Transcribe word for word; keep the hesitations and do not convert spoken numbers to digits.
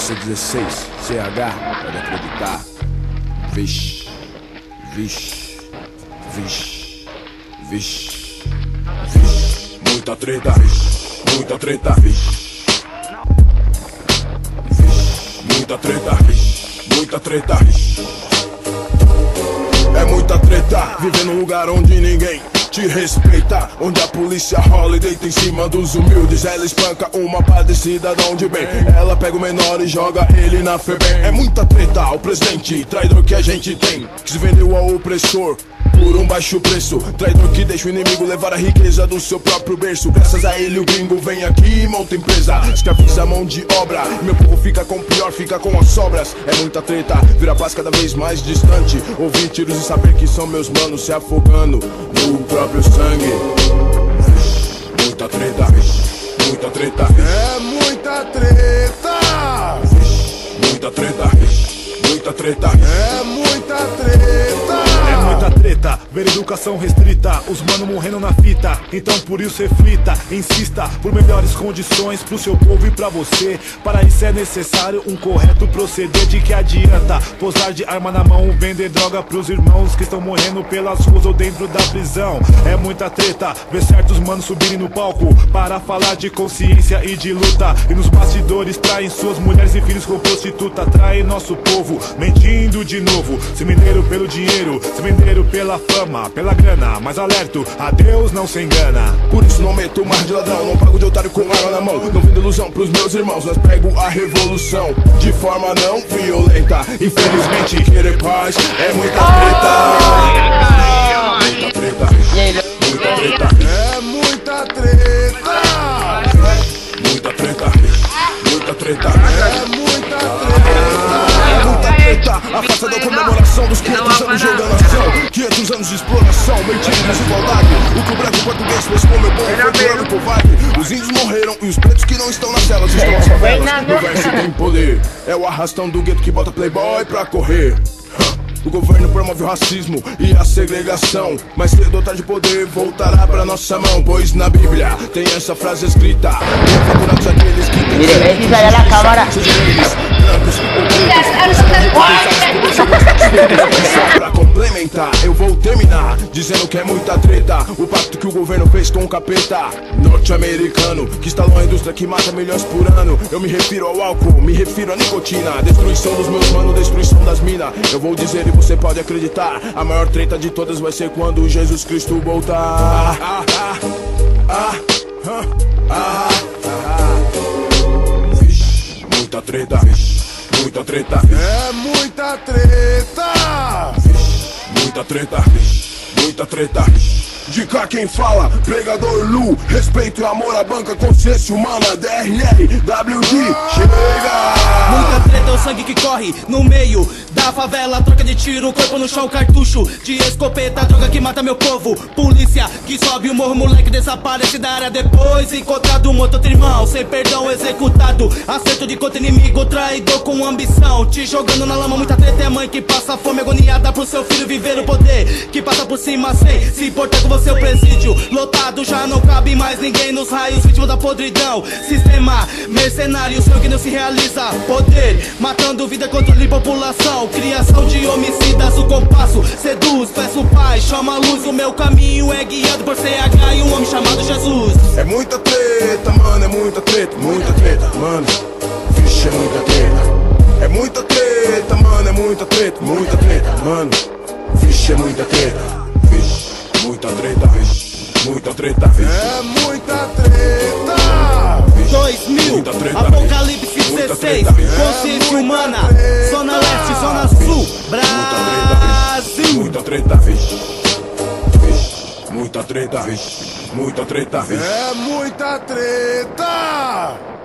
C dezesseis, C H, pode acreditar. Vixe, vixe, vixe, vixe, vixe. Muita treta, vixe, muita treta, vixe, vixe. Muita treta, vixe, muita treta, vixe. É muita treta, viver num lugar onde ninguém te respeita, onde a polícia rola e deita em cima dos humildes. Ela espanca uma pá de cidadão de bem. Ela pega o menor e joga ele na FEBEM. É muita treta, o presidente, traidor que a gente tem, que se vendeu ao opressor por um baixo preço. Traidor que deixa o inimigo levar a riqueza do seu próprio berço. Graças a ele o gringo vem aqui e monta empresa, escraviza a mão de obra. Meu povo fica com o pior, fica com as sobras. É muita treta, vira paz cada vez mais distante. Ouvir tiros e saber que são meus manos se afogando no próprio sangue. Muita treta, muita treta. É muita treta. Muita treta, muita treta. É muita treta. É muita treta, ver educação restrita, os mano morrendo na fita. Então por isso reflita, insista por melhores condições pro seu povo e pra você. Para isso é necessário um correto proceder. De que adianta posar de arma na mão, vender droga pros irmãos que estão morrendo pelas ruas ou dentro da prisão. É muita treta, ver certos manos subirem no palco para falar de consciência e de luta, e nos bastidores traem suas mulheres e filhos com prostituta. Traem nosso povo, mentindo de novo, se venderam pelo dinheiro, se venderam pela fama, pela grana. Mas alerto, a Deus não se engana. Por isso não meto mais de ladrão, não pago de otário com arma na mão. Não vendo ilusão pros meus irmãos, mas pego a revolução de forma não violenta. Infelizmente querer paz é muita treta. Muita treta, muita treta. É muita treta. Muita treta, muita treta. É muita treta. É muita treta, a festa da comemoração dos quinhentos anos de enganação, quinhentos anos de exploração, mentira e desigualdade. O que o branco português fez com meu povo foi cruel e covarde. Os índios morreram e os pretos que não estão nas celas estão nas favelas. O verso tem poder, é o arrastão do gueto que bota playboy pra correr. O governo promove o racismo e a segregação, mas cedo ou tarde o poder voltará pra nossa mão. Pois na Bíblia tem essa frase escrita: bem-aventurados aqueles que têm Mire, la cámara. sejam eles brancos ou pretos. Pra complementar, eu vou terminar dizendo que é muita treta o pacto que o governo fez com o capeta norte-americano, que instalou a indústria que mata milhões por ano. Eu me refiro ao álcool, me refiro à nicotina, destruição dos meus manos, destruição das minas. Eu vou dizer e você pode acreditar, a maior treta de todas vai ser quando Jesus Cristo voltar. Ah, ah, ah, ah, ah, ah, ah. Vixe, muita treta, vixe, muita treta. É muita treta. Vixe, muita treta, vixe, muita treta. De cá quem fala, pregador Lu, respeito e amor à banca, consciência humana, D R R, W D, chega! Muita treta, o sangue que corre no meio da favela, troca de tiro, corpo no chão, cartucho de escopeta, droga que mata meu povo, polícia que sobe o morro, moleque desaparece da área depois encontrado morto, outro irmão, sem perdão executado, acerto de contra inimigo, traidor com ambição, te jogando na lama. Muita treta é mãe que passa fome agoniada pro seu filho viver o poder, que passa por cima sem se importar com você. O presídio lotado, já não cabe mais ninguém nos raios, vítima da podridão, sistema mercenário, sangue não se realiza, poder matando vida, controle de população, criação de homicidas, o compasso seduz, peço paz, chama a luz, o meu caminho é guiado por C H e um homem chamado Jesus. É muita treta, mano, é muita treta, muita treta, mano, vixe, é muita treta. É muita treta, mano, é muita treta, muita treta, mano, vixe, é muita treta. Vixe, muita treta, vixe, muita treta, vixe. É muita treta. dois mil, muita treta, Apocalipse muita dezesseis, treta, consciência é humana, treta. Zona Leste, Zona Sul, Brasil. Muita treta, vixe, muita treta, vixe, muita treta, vixe. É muita treta.